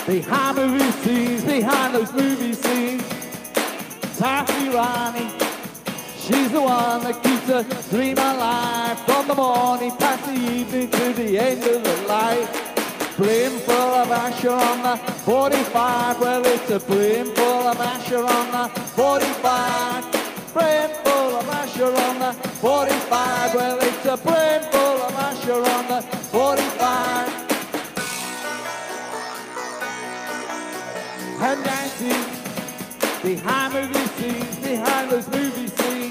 behind movie scenes, behind those movie scenes. Taffy Rani, she's the one that keeps her dream alive. From the morning past the evening to the end of the light. Brimful of asha on the 45, well it's a brimful of asha on the 45. Brimful of asha on the 45, well it's a brimful of asha on the 45. And dancing behind movie scenes, behind those movie scenes.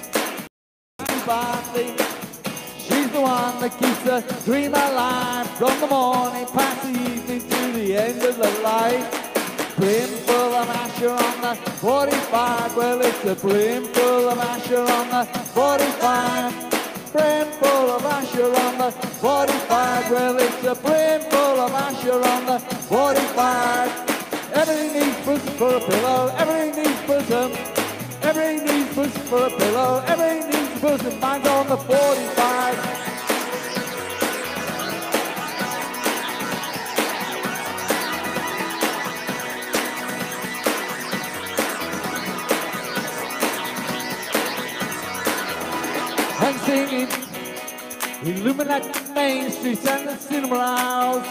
She's the one that keeps her dream alive. From the morning past the evening to the end of the light. Brimful of asha on the 45, well it's a brimful of asha on the 45. Brimful of asha on the 45, well it's a brimful of asha on the 45. Everything needs pussy for a pillow, everything needs bosom. Everything needs pussy for a pillow, everything needs bosom. Mine's on the 45. And singing, illuminate the main streets and the cinema house.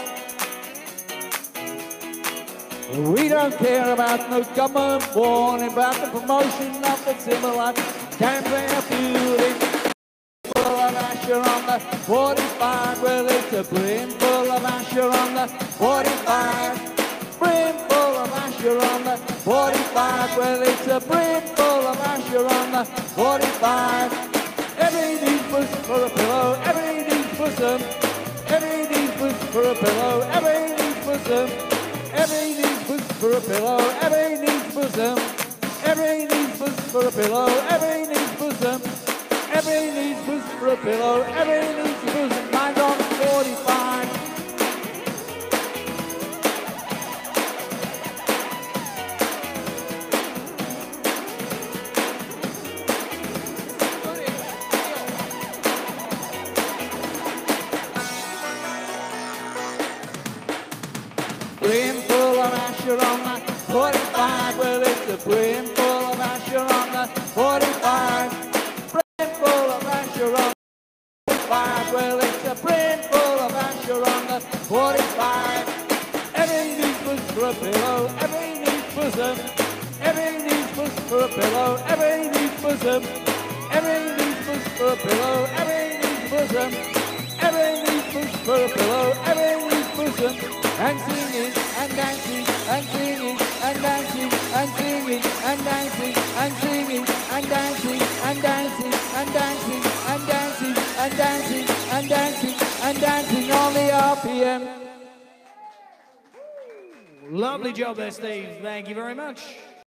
We don't care about no government warning about the promotion of the similar campaign of building. Full of asha on the 45, well it's a brimful of asha on the 45. Brimful of asha on the 45, well it's a brimful of asha on the 45. Every needs pussy for a pillow, every needs bosom. Every needs pussy for a pillow, every needs bosom. Every needs pussy for a pillow, every needs bosom. Every needs pussy for a pillow, every needs bosom. Every needs pussy for a pillow, every needs bosom. Mine's on the 45. Brimful of asha on the 45, well it's a brimful of asha on the 45. Brimful of asha on the 45, well it's a brimful of asha on the 45. Every needs pussy for a pillow, every needs bosom. Every needs pussy for a pillow, every needs bosom. Every needs pussy for a pillow, every needs bosom. Every needs pussy for a pillow, every needs bosom. And singing, and dancing, and singing, and dancing, and singing, and dancing, and singing, and dancing, and dancing, and dancing, and dancing, and dancing, and dancing, and dancing on the RPM. Lovely job there, Steve. Thank you very much.